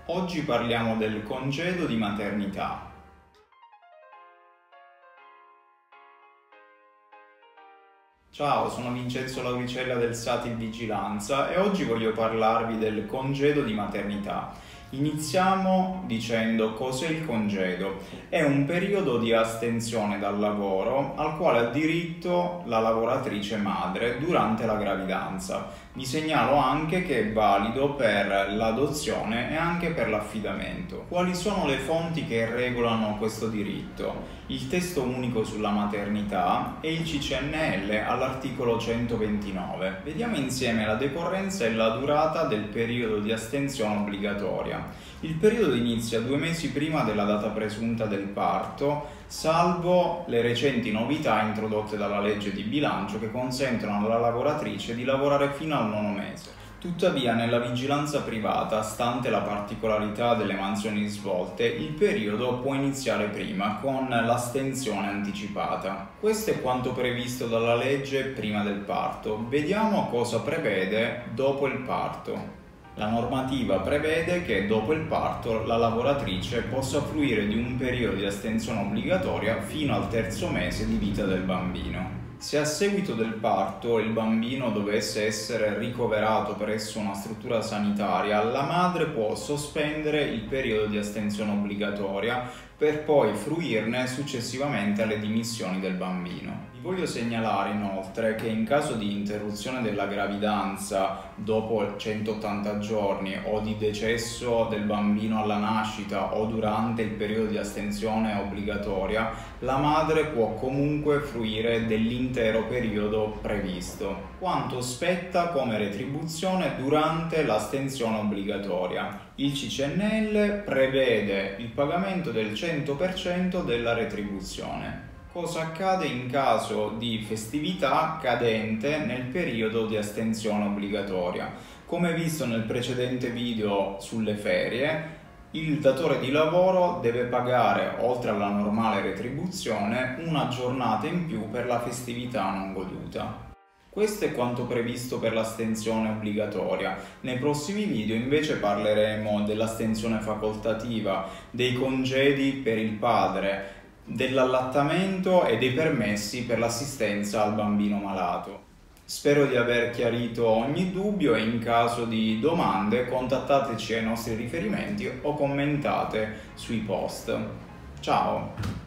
Oggi parliamo del congedo di maternità. Ciao, sono Vincenzo Lauricella del Sati Vigilanza e oggi voglio parlarvi del congedo di maternità. Iniziamo dicendo cos'è il congedo. È un periodo di astensione dal lavoro al quale ha diritto la lavoratrice madre durante la gravidanza. Vi segnalo anche che è valido per l'adozione e anche per l'affidamento. Quali sono le fonti che regolano questo diritto? Il testo unico sulla maternità e il CCNL all'articolo 129. Vediamo insieme la decorrenza e la durata del periodo di astensione obbligatoria. Il periodo inizia 2 mesi prima della data presunta del parto, salvo le recenti novità introdotte dalla legge di bilancio che consentono alla lavoratrice di lavorare fino al 9° mese. Tuttavia, nella vigilanza privata, stante la particolarità delle mansioni svolte, il periodo può iniziare prima, con l'astensione anticipata. Questo è quanto previsto dalla legge prima del parto. Vediamo cosa prevede dopo il parto. La normativa prevede che dopo il parto la lavoratrice possa fruire di un periodo di astensione obbligatoria fino al 3° mese di vita del bambino. Se a seguito del parto il bambino dovesse essere ricoverato presso una struttura sanitaria, la madre può sospendere il periodo di astensione obbligatoria per poi fruirne successivamente alle dimissioni del bambino. Vi voglio segnalare inoltre che in caso di interruzione della gravidanza dopo 180 giorni o di decesso del bambino alla nascita o durante il periodo di astensione obbligatoria, la madre può comunque fruire dell'intero periodo previsto, quanto spetta come retribuzione durante l'astensione obbligatoria. Il CCNL prevede il pagamento del 100% della retribuzione. Cosa accade in caso di festività cadente nel periodo di astensione obbligatoria? Come visto nel precedente video sulle ferie, il datore di lavoro deve pagare, oltre alla normale retribuzione, una giornata in più per la festività non goduta. Questo è quanto previsto per l'astensione obbligatoria. Nei prossimi video invece parleremo dell'astensione facoltativa, dei congedi per il padre, dell'allattamento e dei permessi per l'assistenza al bambino malato. Spero di aver chiarito ogni dubbio e in caso di domande contattateci ai nostri riferimenti o commentate sui post. Ciao!